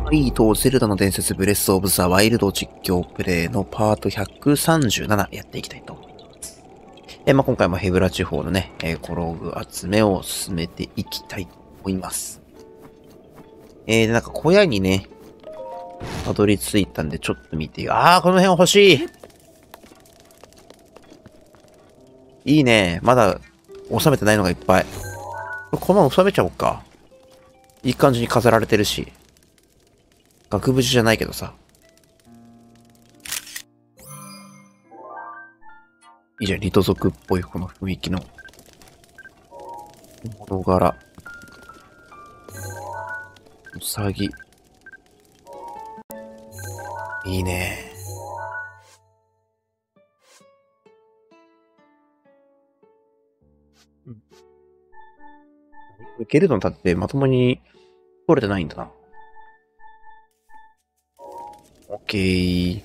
はい、ゼルダの伝説ブレスオブザワイルド実況プレイのパート137やっていきたいと思います。今回もヘブラ地方のね、コログ集めを進めていきたいと思います。で、なんか小屋にね、たどり着いたんでちょっと見て、この辺欲しい。いいね。まだ収めてないのがいっぱい。このまま収めちゃおうか。いい感じに飾られてるし。額縁じゃないけどさ。いいじゃん、リト族っぽいこの雰囲気の物柄。うさぎ。いいね。ゲルドン立ってまともに取れてないんだな。オッケー。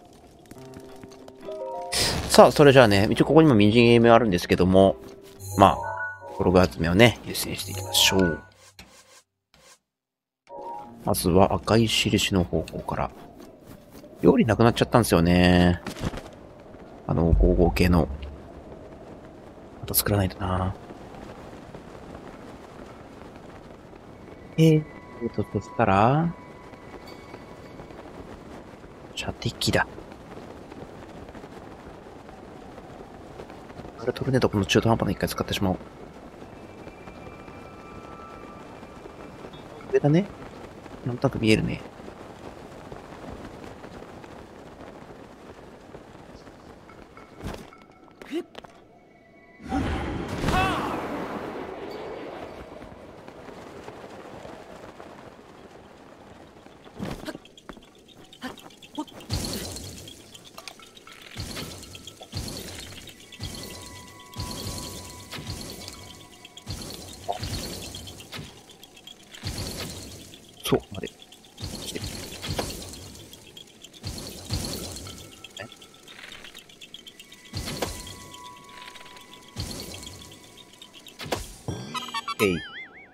さあ、それじゃあね、一応ここにもミニゲームあるんですけども、まあ、ブログ集めをね、優先していきましょう。まずは赤い印の方向から。料理なくなっちゃったんですよね。55系の。また作らないとな。そしたら、射的だ。あれトルネードこの中途半端な一回使ってしまおう。上だね。なんとなく見えるね。そう、まで。えい。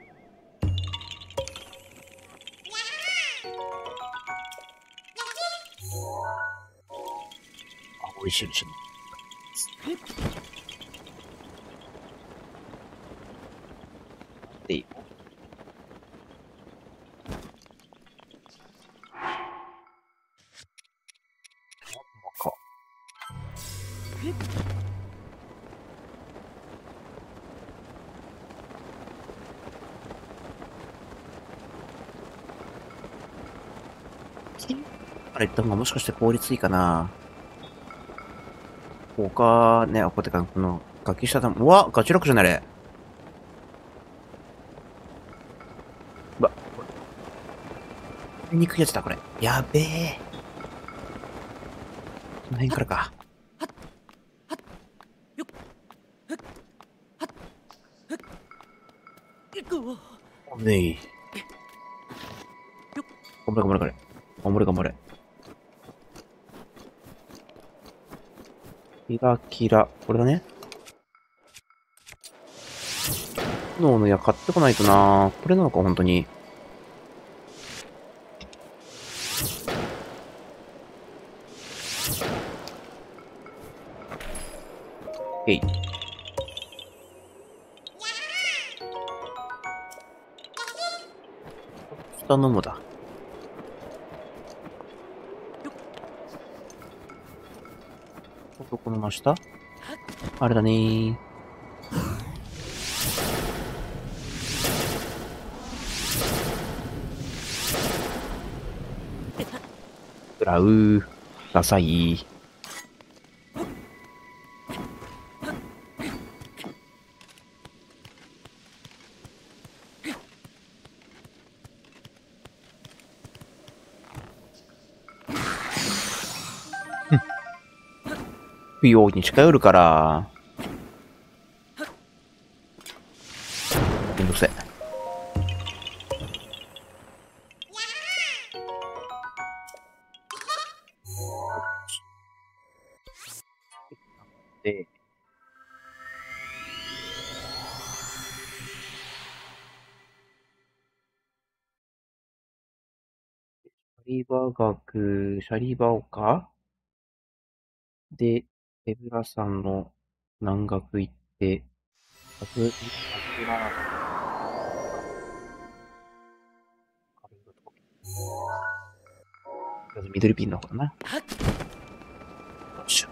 美味しいですね。でいい。か。から言った方がもしかして効率いいかな。他ね、こうやってか、この、楽器下だ。うわ、ガチロックじゃないあれ。うわ、これ。にくいやつだ、これ。やべえ。この辺からか。ねい。頑張れ頑張れ頑張れ。頑張れ頑張れ。キラキラ。これだね。炎の矢買ってこないとな。これなのか、本当に。えい。下のもだ。この真下あれだねー。食らう。ダサい。不要に近寄るから。めんどくせえ。で、 リバ学、シャリバ丘で、手倉さんの南学行って、カズラーカルロとか、まず緑ピンの方だな。よいしょ。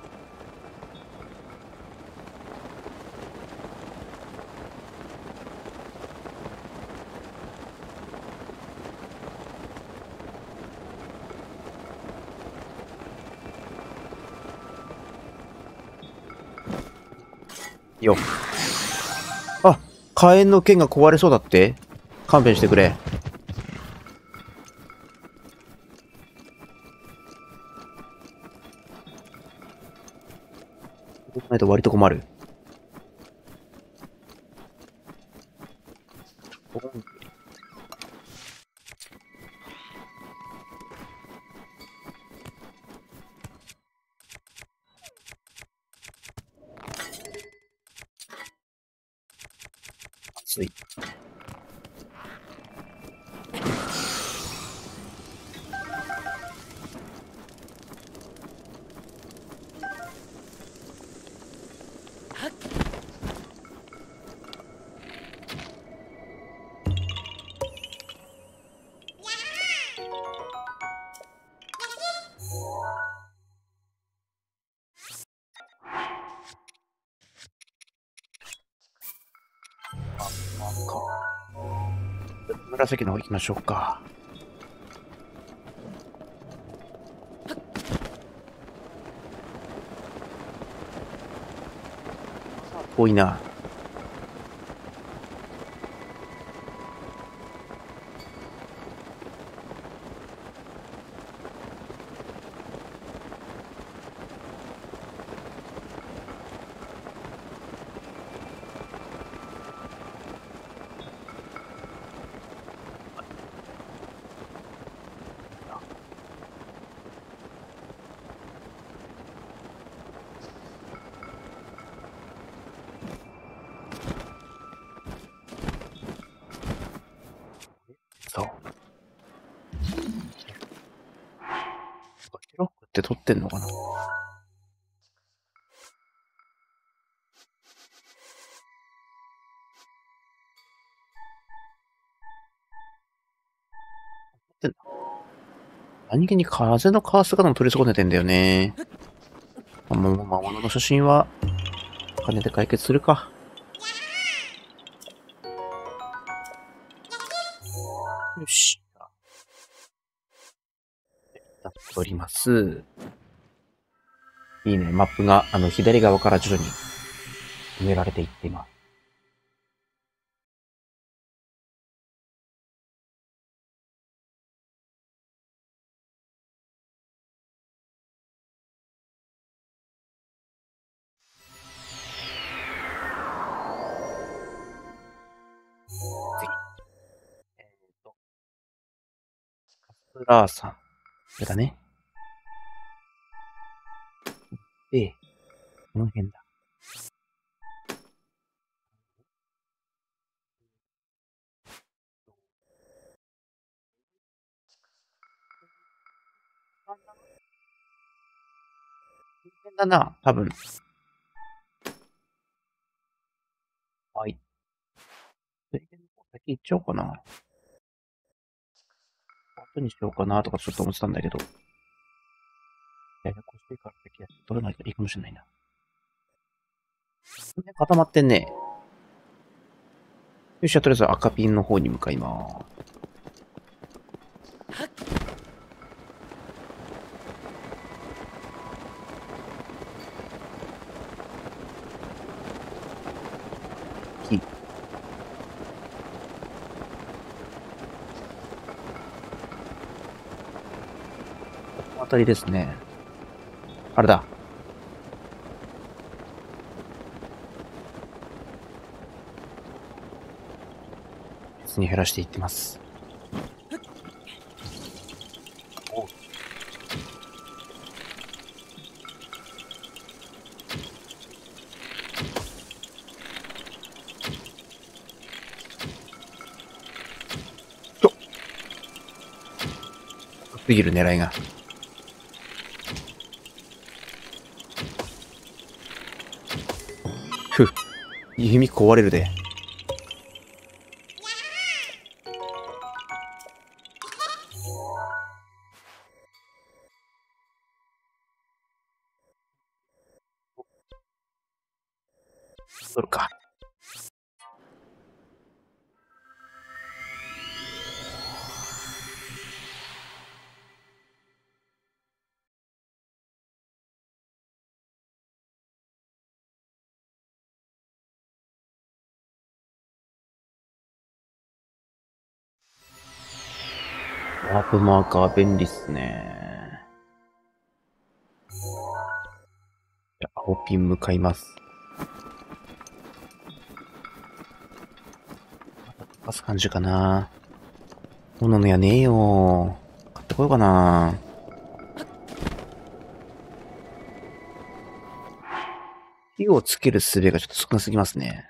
よ。あ、火炎の剣が壊れそうだって？勘弁してくれ。ないと割と困る。熱い。紫の方行きましょうか。遠いな。そう。ロックって取ってんのかな？何気に風のカースがも取り損ねてんだよね。もう魔物の初心は金で解決するか。よし。戻ります。いいね。マップが左側から徐々に埋められていっています。次。カスラーさん。これだね。で、この辺だ。この辺だな、多分。はい。先行っちゃおうかな。後にしようかなとかちょっと思ってたんだけど。ややこしいから先やって取れないからいいかもしれないな。固まってんね。よし、じゃあとりあえず赤ピンの方に向かいます。この辺りですね。あれだ。別に減らしていってます。おすぎる狙いが。ふっ。弓壊れるで。取るか。ワープマーカー便利っすね。じゃあ、青ピン向かいます。パス感じかな。物のやねえよ。買ってこようかな。火をつける術がちょっと少なすぎますね。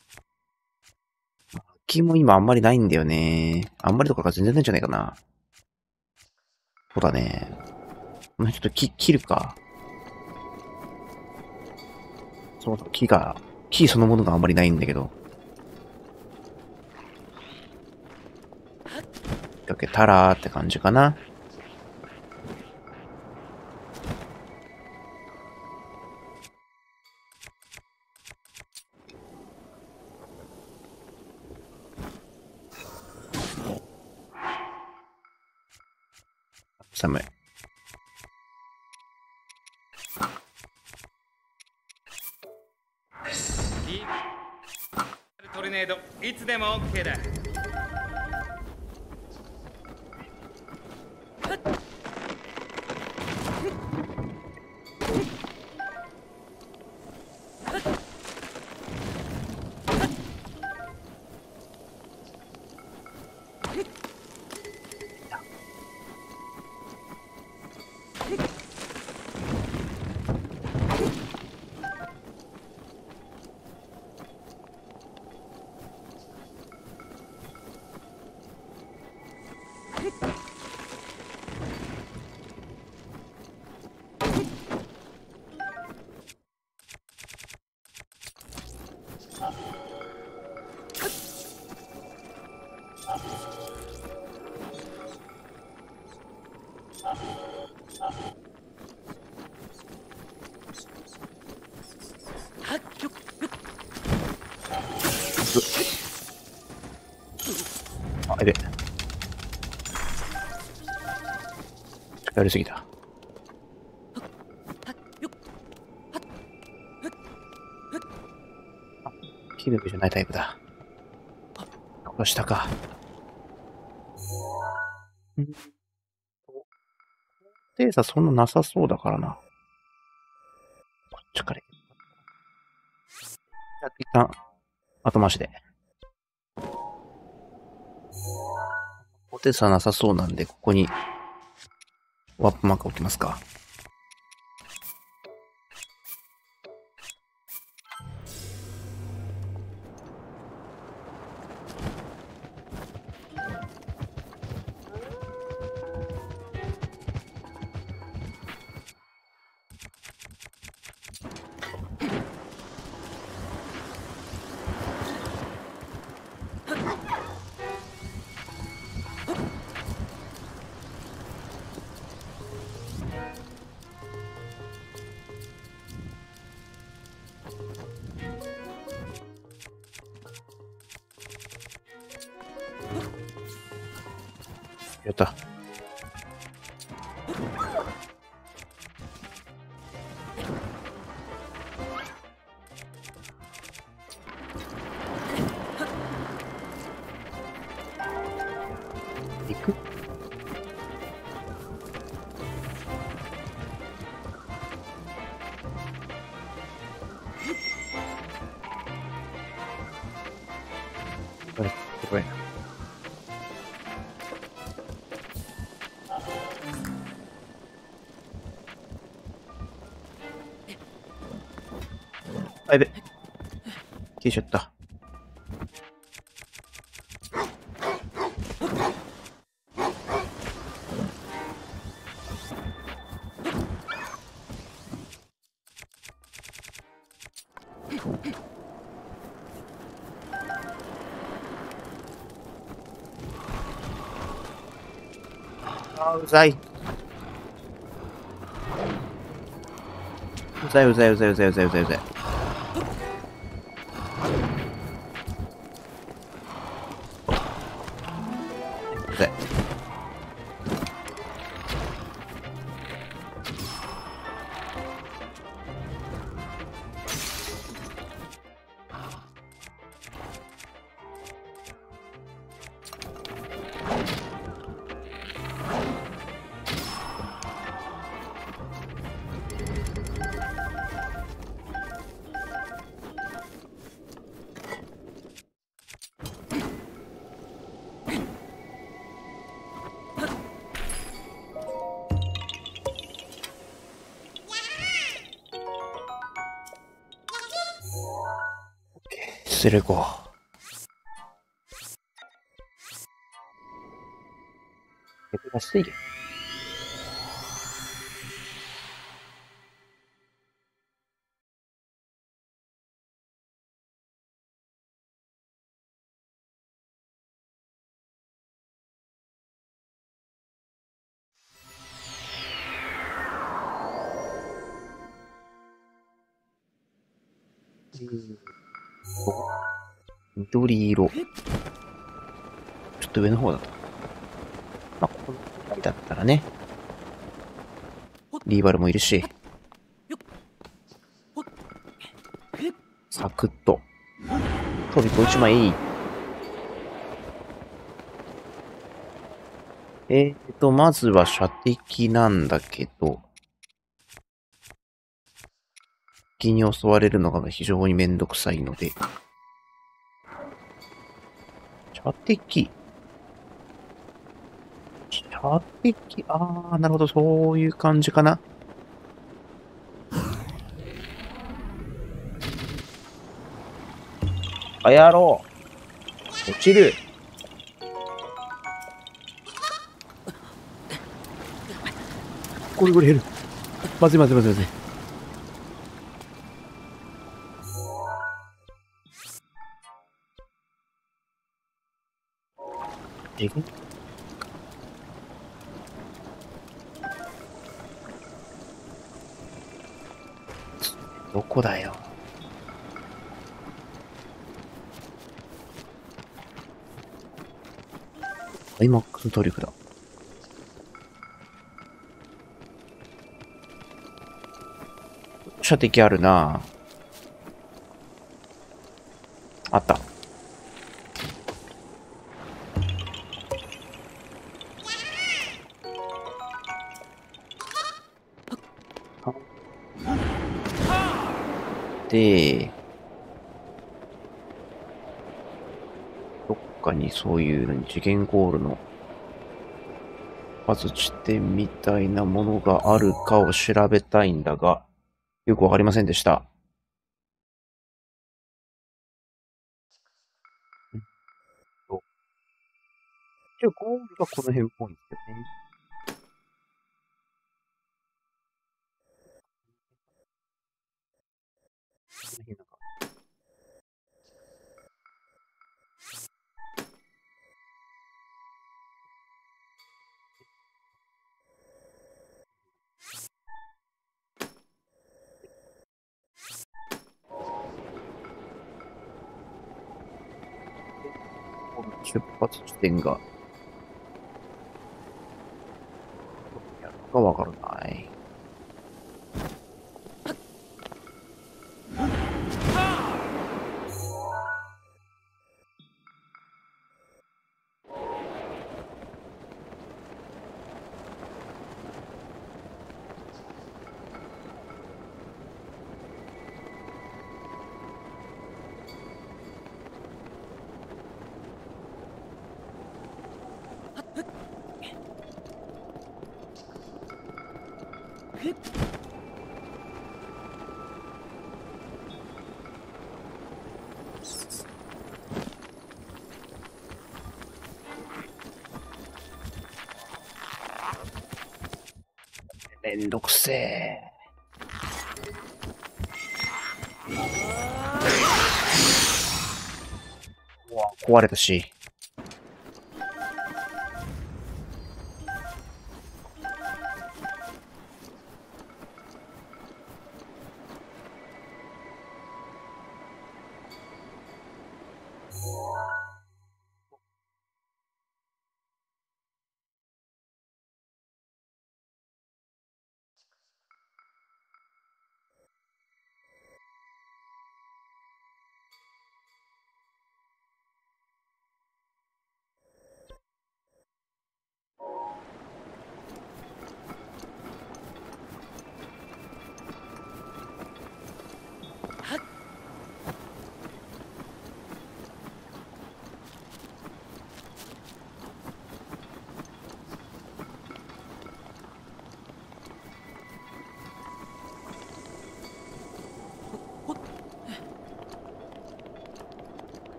木も今あんまりないんだよね。あんまりとかが全然ないんじゃないかな。そうだね。ちょっと切るか。そうだ、木そのものがあんまりないんだけど。かけたらって感じかな。寒い。 トルネードいつでも OK だ。 あ、やべ。やりすぎた。キルクじゃないタイプだ。こうしたか。低差そんななさそうだからな。こっちから。一旦、後回しで。高低差なさそうなんで、ここに、ワップマーク置きますか。やった。行く？これ。あ、やべ。消えちゃった。 うざい。うざいうざいうざいうざいうざいうざいうざい。うざい。するこう。手出していけ。緑色。ちょっと上の方だと。まあ、この辺りだったらね。リーバルもいるし。サクッと。トビコ1枚。まずは射的なんだけど、敵に襲われるのが非常にめんどくさいので、射的。射的、なるほど、そういう感じかな。やろう。落ちる。これ減る。まずいまずいまずいまずい。どこだよ。今、トリュフだ。射的あるな。あった。で、どっかにそういう次元ゴールの地点みたいなものがあるかを調べたいんだが、よくわかりませんでした。一応ゴールがこの辺っぽいんですよね。この辺なんか出発地点が、やるかわからない。めんどくせえ。うわ、壊れたし。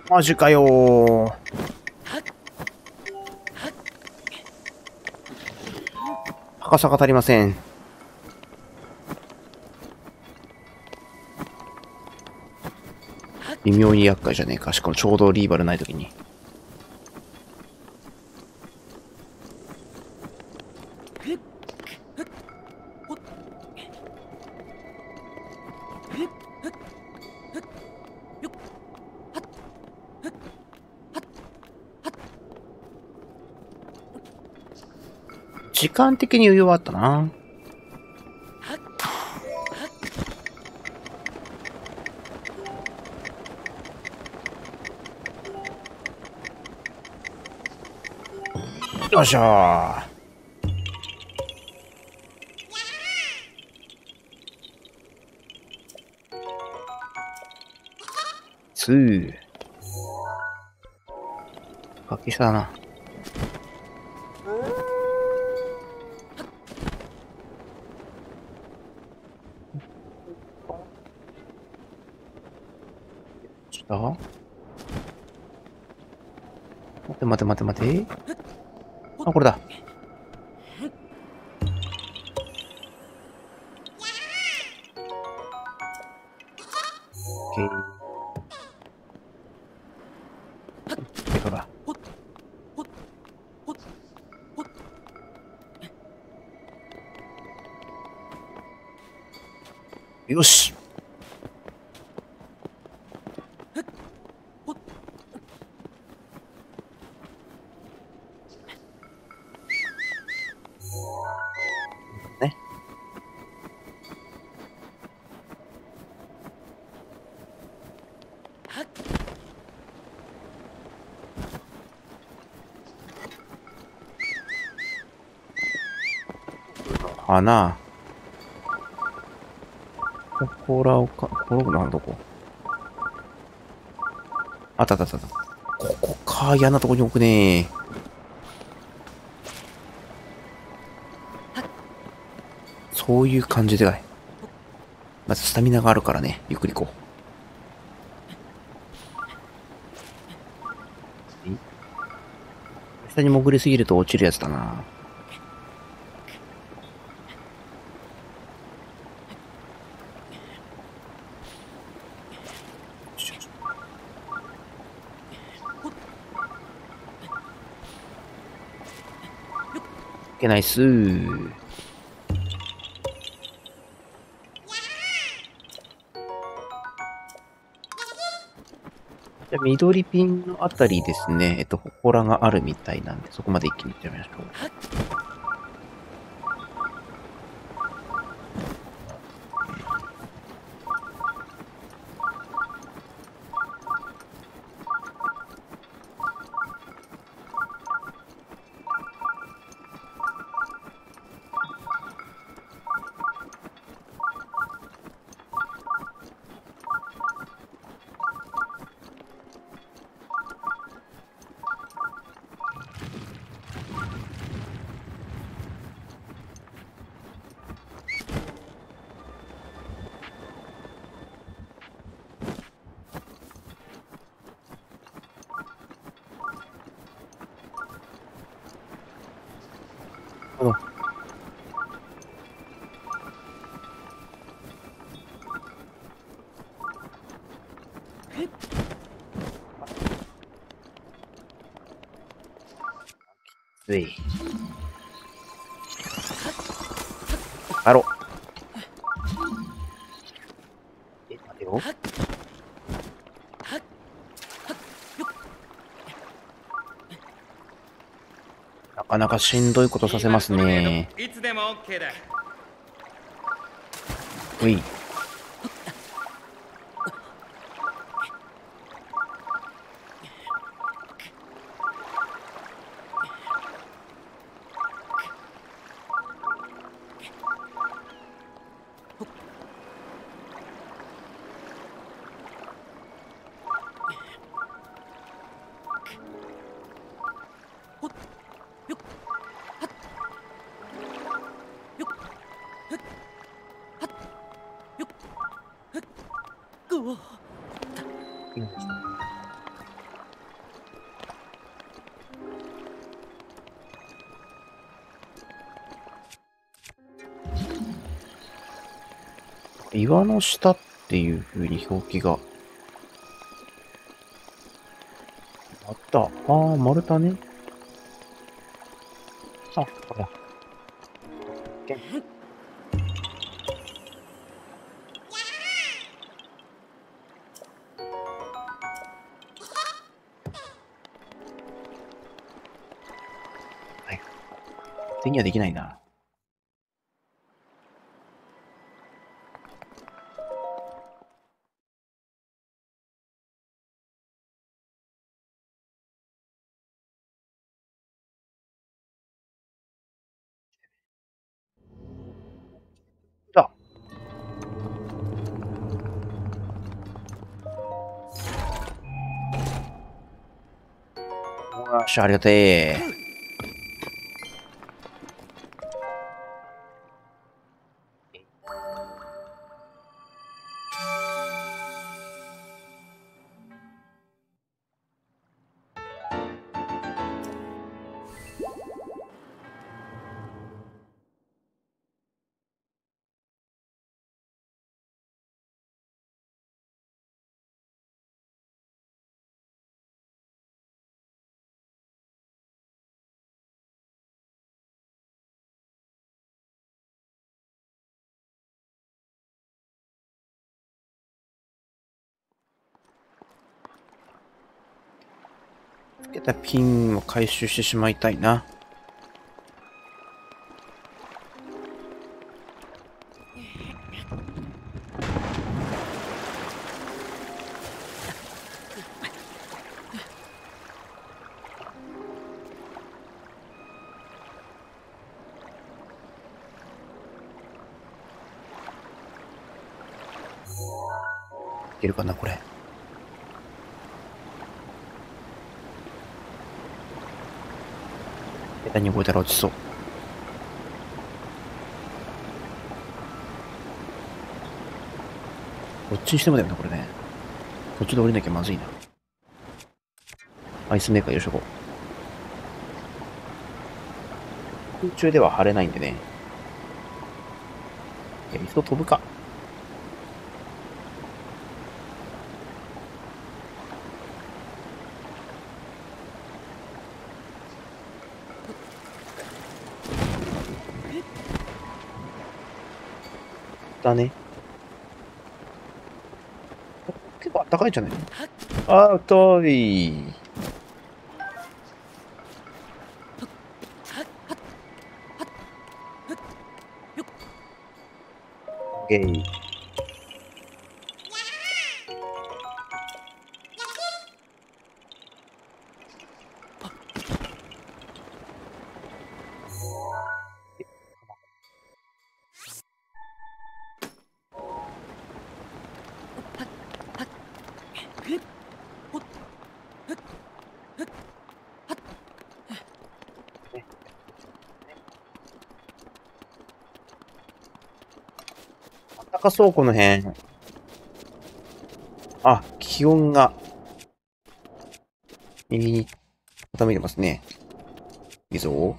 マジかよー。高さが足りません。微妙に厄介じゃねえか。しかもちょうどリーバルないときに。時間的に余裕はあったな。よっしゃー。崖下だな。下？待て待て待て待て。あ、これだ。オッケー。これだ。よし。ね。花。こらをか、これなんどこ？あったあったあった。ここか、嫌なとこに置くねー。そういう感じでかい。まずスタミナがあるからね、ゆっくり行こう。下に潜りすぎると落ちるやつだな。いけないっすー。じゃあ緑ピンのあたりですね、祠があるみたいなんで、そこまで一気に行っちゃいましょう。なるほど。うい。あろ。待てよ。なかなかしんどいことさせますね。 いつでも OK だ。 うい。 岩の下っていう風に表記があった。ああ、丸太ね。あ、これだ。はい。手にはできないな。だ。よし、ありがてえ。つけたピンを回収してしまいたいな。いけるかな、これ。下手に動いたら落ちそう。どっちにしてもだよな、これね。途中で降りなきゃまずいな。アイスメーカーよいしょこう。空中では張れないんでね。いや、一度飛ぶか。だね。結構あったかいんじゃないの？あー、遠い。ゲイ。あったかそう、この辺。あ、気温が右に傾いてますね。いいぞ。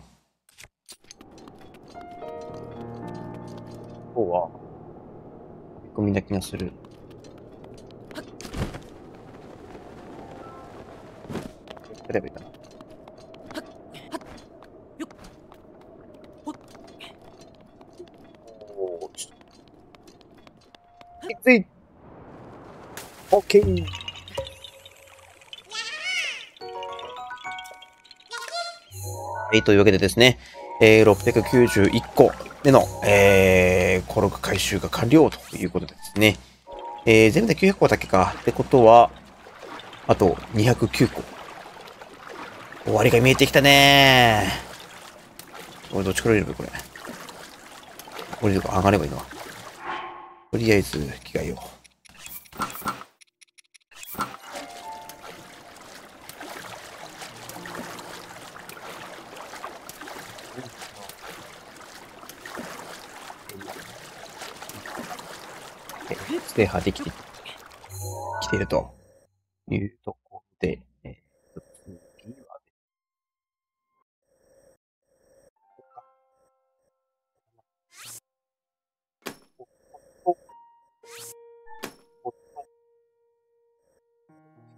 今日は、飛び込みな気がする。すればいいかな。おー、ちょっときつい。オッケー。はい、というわけでですね、691個での、コログ回収が完了ということでですね、全部で900個だけか。ってことは、あと209個。終わりが見えてきたねー。俺どっちから入れるこれ。降りるか上がればいいの。とりあえず、着替えよう。制覇できてきているというところで、次は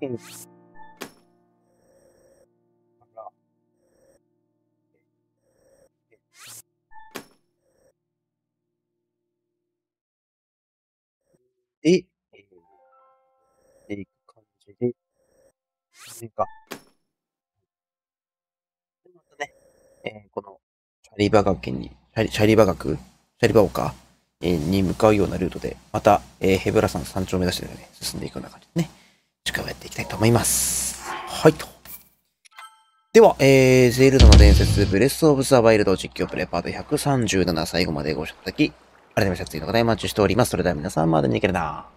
で、ていく感じで、それか。で、またね、この、シャリバ学に、シャリバ学、シャリバ丘、に向かうようなルートで、また、ヘブラ山山頂を目指してね、進んでいくような感じでね、次回をやっていきたいと思います。はいと。では、ゼルダの伝説、ブレスオブザワイルド実況プレイパート137、最後までご視聴いただき、改めまして熱いの方、お待ちしております。それでは皆さん、まだに行けるな。